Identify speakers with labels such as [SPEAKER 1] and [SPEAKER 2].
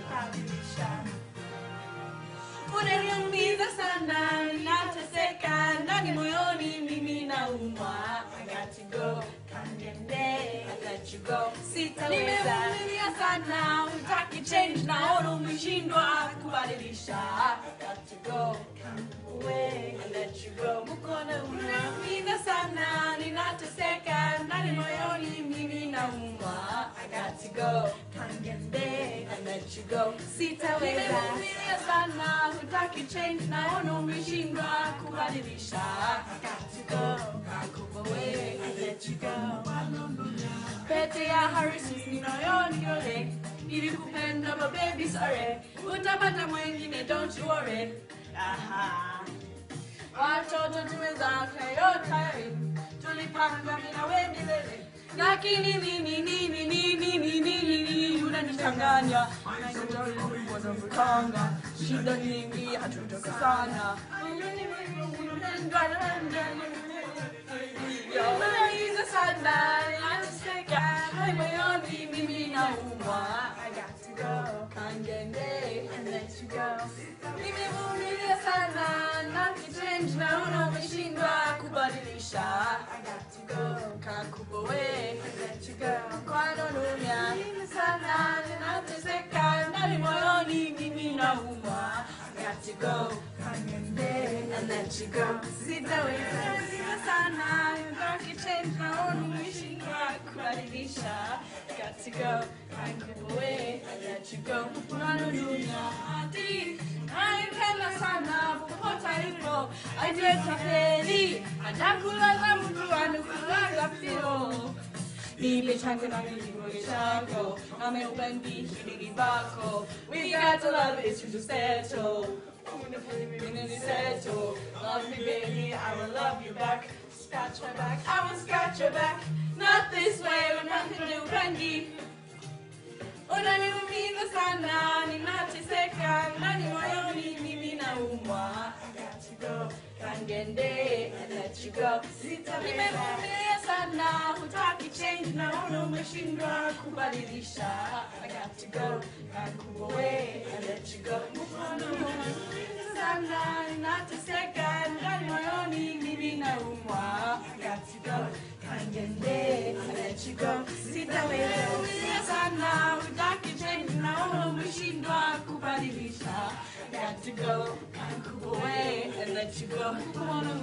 [SPEAKER 1] Unaniumiza sana, ninateseka ndani moyoni mimi naumwa. I got to go, can't get there, I let you go. Sitaweza. Nimevumilia sana, hutaki change, naona umeshindwa kubadilisha. I got to go, can't away, I let you go. Mkono unaniumiza sana, ninateseka ndani moyoni mimi naumwa. I got to go, can't get there, I let you go. Sitaweza. Nimevumilia sana, hutaki change, naona umeshindwa kubadilisha. I got to go, can't move away, I let you go. Pete ya Harrison's ninayooni yole, nilikupenda but baby sorry, utapata mwingine don't you worry. Aha. Watoto tumezaka yote, tulipanga mimi na wewe milele. Lakini nini unanichanganya. Unanitanga, shida nyingi hatutoka sana. Unaniumiza sana, ninateseka ndani moyoni mimi naumwa. I got to go, can't get there, and let you go. Nimevumilia sana, nakichange naona umeshindwa kubadilisha. I got to go, can't move away, and let you go. Kwa dunia mimi sana, ninateseka ndani moyoni mimi naumwa. I got to go, can't get there, and let you go. Sitaweza sana, nakichange naona umeshindwa kubadilisha. I got to go, can't move away, and let you go. Kwa dunia hadi naipenda sana popote alipo, aiteta feli atakulala mtu anukulala pio. Nipe changu na milimo chako, ameupendi hili bako. We got to love is to settle. Settle. Love me baby, I will love you back. Scratch my back, I will scratch your back. Not this way, but nothing new bendy. Unaniumiza sana, ninateseka ndani moyoni mimi naumwa. I got to go, can't get there, and let you go. Nimevumilia sana, hutaki change, naona umeshindwa kubadilisha. I got to go, can't move away, and let you go. Unaniumiza sana, ninateseka ndani moyoni mimi naumwa. I got to go, can't get there, and let you go. Sitaweza sana, hutaki change, naona umeshindwa kubadilisha. I got to go, can't move away, and let you go.